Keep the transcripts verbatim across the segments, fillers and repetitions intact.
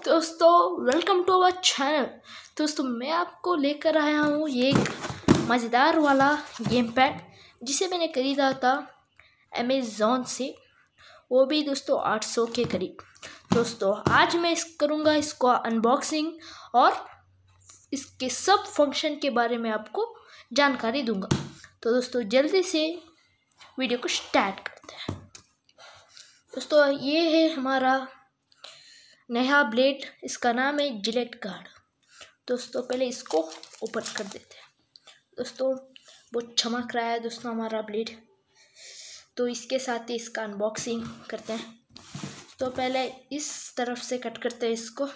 दोस्तों welcome to our channel. दोस्तों मैं आपको लेकर आया हूँ ये एक मज़ेदार वाला गेम पैड जिसे मैंने ख़रीदा था अमेज़ॉन से, वो भी दोस्तों आठ सौ के करीब। दोस्तों आज मैं इस करूँगा इसको अनबॉक्सिंग और इसके सब फंक्शन के बारे में आपको जानकारी दूंगा। तो दोस्तों जल्दी से वीडियो को स्टार्ट करते हैं। दोस्तों ये है हमारा नया ब्लेड, इसका नाम है जिलेट गार्ड। दोस्तों पहले इसको ओपन कर देते हैं। दोस्तों बहुत चमक रहा है दोस्तों हमारा ब्लेड, तो इसके साथ ही इसका अनबॉक्सिंग करते हैं। तो पहले इस तरफ से कट करते हैं इसको।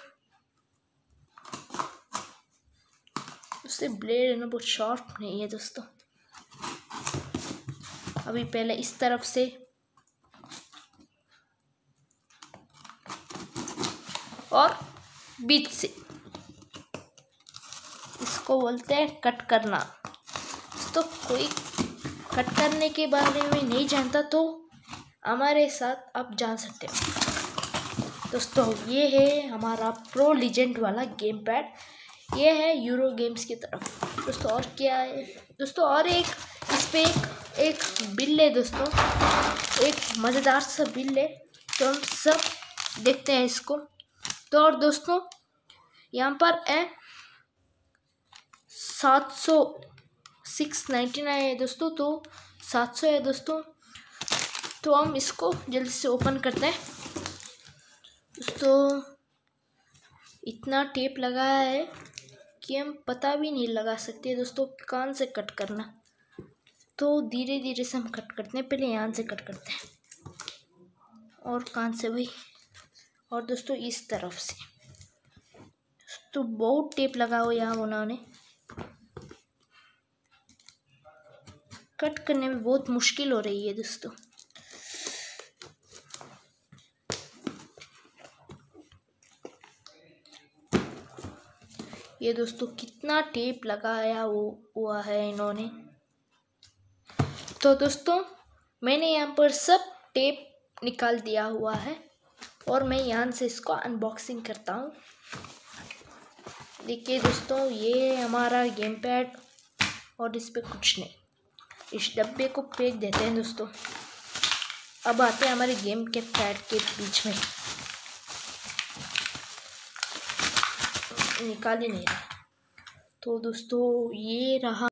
उससे ब्लेड है ना बहुत शार्प नहीं है दोस्तों। अभी पहले इस तरफ से और बीच से, इसको बोलते हैं कट करना। तो कोई कट करने के बारे में नहीं जानता तो हमारे साथ आप जान सकते हो। दोस्तों ये है हमारा प्रो लीजेंड वाला गेम पैड, ये है यूरो गेम्स की तरफ। दोस्तों और क्या है दोस्तों, और एक इस पे एक एक बिल है दोस्तों, एक मज़ेदार सा बिल है। तो हम सब देखते हैं इसको। तो और दोस्तों यहाँ पर है सात सौ सिक्स नाइन्टी नाइन है दोस्तों, तो सात सौ है दोस्तों। तो हम इसको जल्दी से ओपन करते हैं। दोस्तों इतना टेप लगाया है कि हम पता भी नहीं लगा सकते दोस्तों कान से कट करना। तो धीरे धीरे से हम कट करते हैं। पहले यहाँ से कट करते हैं और कान से भी, और दोस्तों इस तरफ से। तो बहुत टेप लगा हुआ यहाँ उन्होंने, कट करने में बहुत मुश्किल हो रही है दोस्तों। ये दोस्तों कितना टेप लगाया हुआ है इन्होंने। तो दोस्तों मैंने यहाँ पर सब टेप निकाल दिया हुआ है और मैं यहाँ से इसको अनबॉक्सिंग करता हूँ। देखिए दोस्तों ये हमारा गेम पैड, और इस पे कुछ नहीं। इस डब्बे को फेंक देते हैं दोस्तों। अब आते हैं हमारे गेम के पैड के बीच में, निकाल ही नहीं रहा। तो दोस्तों ये रहा